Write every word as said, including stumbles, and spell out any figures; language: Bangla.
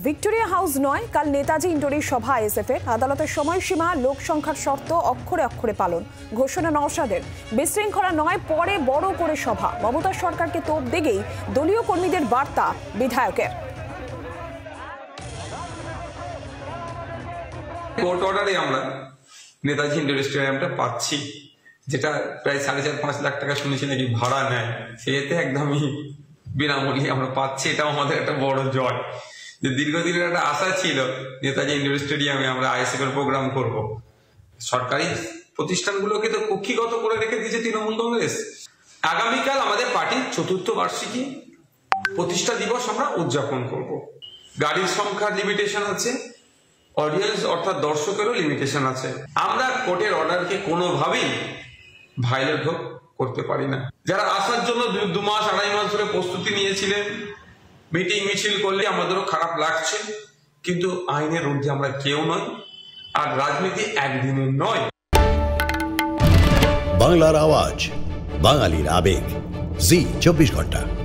ভিক্টোরিয়া হাউস নয়, কাল নেতাজি ইন্ডোরের সভা আইএসএফ এর। আদালতের সময়সীমা, লোক সংখ্যার শর্ত অক্ষরে অক্ষরে পালন। ঘোষণা নওশাদের, বিশৃঙ্খলা নয়, পরে বড় করে সভা। মমতা সরকারকে তোপ দেগেই দলীয় কর্মীদের বার্তা বিধায়কের। কোর্ট অর্ডারে আমরা নেতাজি ইন্ডোর স্টেডিয়ামটা পাচ্ছি, যেটা প্রায় সাড়ে চার পাঁচ লাখ টাকা শুনেছি নাকি ভাড়া নেয়, সেতে একদমই বিনামূল্যে আমরা পাচ্ছি। এটাও আমাদের একটা বড় জয়, যে দীর্ঘদিনের একটা আশা ছিল নেতাজি ইন্ডোর স্টেডিয়ামে আমরা আইএসএফ এর প্রোগ্রাম করব। সরকারি প্রতিষ্ঠানগুলোকে তো কক্ষিগত করে রেখে দিয়েছে তৃণমূল কংগ্রেস। আগামীকাল আমাদের পার্টির চতুর্থ বার্ষিকী প্রতিষ্ঠা দিবস আমরা উদযাপন করব। গাড়ির সংখ্যার লিমিটেশন আছে, অডিয়েন্স অর্থাৎ দর্শকেরও লিমিটেশন আছে। আমরা কোর্টের অর্ডারকে কোনোভাবেই ভায়োলেট করতে পারি না। যারা আসার জন্য দু মাস আড়াই মাস ধরে প্রস্তুতি নিয়েছিলেন, মিটিং মিছিল করলে আমাদেরও খারাপ লাগছে, কিন্তু আইনের ঊর্ধ্বে আমরা কেউ নয়, আর রাজনীতি একদিনের নয়। বাংলার আওয়াজ, বাঙালির আবেগ, জি চব্বিশ ঘন্টা।